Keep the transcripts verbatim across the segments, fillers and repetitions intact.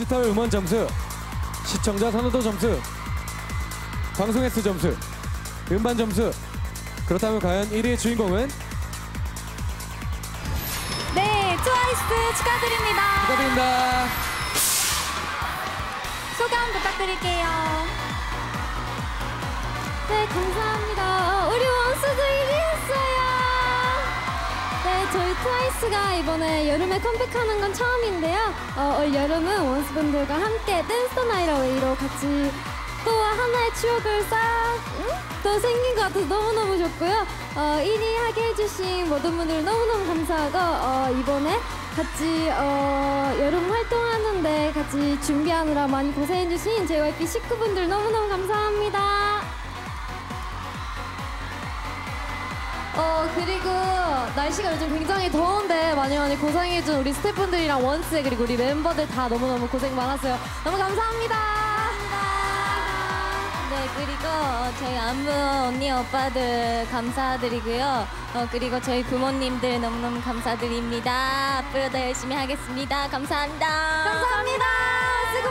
디지털 음원 점수, 시청자 선호도 점수, 방송 횟수 점수, 음반 점수. 그렇다면 과연 일 위의 주인공은? 네, 트와이스 축하드립니다. 축하드립니다. 소감 부탁드릴게요. 네, 감사합니다. 우리 원수도 일 위 했어요. 네, 저희 트와이스가 이번에 여름에 컴백하는 건 처음인데요. 어, 올 여름은 원수분들과 함께 댄스 더 나이트 어웨이로 같이 또 하나의 추억을 싹 또 생긴 것 같아서 너무너무 좋고요. 어, 일 위 하게 해주신 모든 분들 너무너무 감사하고 어, 이번에 같이 어, 여름 활동하는데 같이 준비하느라 많이 고생해주신 제이와이피 식구분들 너무너무 감사합니다. 어 그리고 날씨가 요즘 굉장히 더운데 많이 많이 고생해준 우리 스태프분들이랑 원스 그리고 우리 멤버들 다 너무너무 고생 많았어요. 너무 감사합니다. 네, 그리고 저희 안무 언니 오빠들 감사드리고요. 어, 그리고 저희 부모님들 너무너무 감사드립니다. 앞으로도 열심히 하겠습니다. 감사합니다. 감사합니다. 수고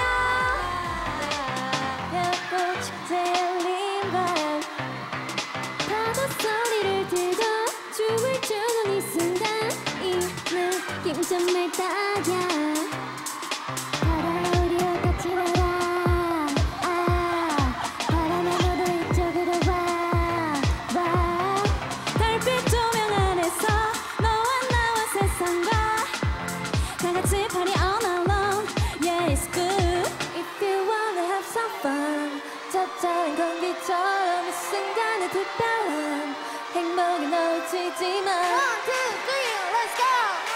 많아요. 벚꽃 축제에 열린 밤 바다 소리를 들고 춤을 추는 이 순간 이 느낌 정말 딱이야. 달아오려 같이 날아 Party all alone, yeah it's good. If you wanna have some fun, 짭짤한 공기처럼 이 순간의 특별한 행복이 놓치지 마. One, two, three, let's go.